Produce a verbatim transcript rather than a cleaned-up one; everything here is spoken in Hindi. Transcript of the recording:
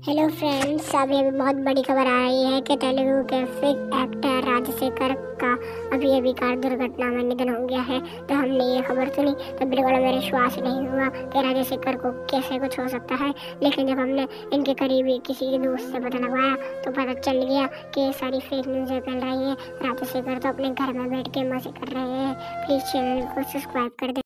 हेलो फ्रेंड्स, अभी अभी बहुत बड़ी खबर आ रही है कि तेलुगु के फिक एक्टर राजसेखर का अभी अभी कार दुर्घटना में निधन हो गया है। तो हमने ये खबर सुनी तो बिल्कुल मेरे विश्वास नहीं हुआ कि राजासेकर को कैसे कुछ हो सकता है। लेकिन जब हमने इनके करीबी किसी के दोस्त से पता लगवाया तो पता चल गया कि ये सारी फेक न्यूज़ें फैल रही है। राजासेकर तो अपने घर में बैठ के मजे कर रहे हैं। प्लीज़ चैनल को सब्सक्राइब कर दे।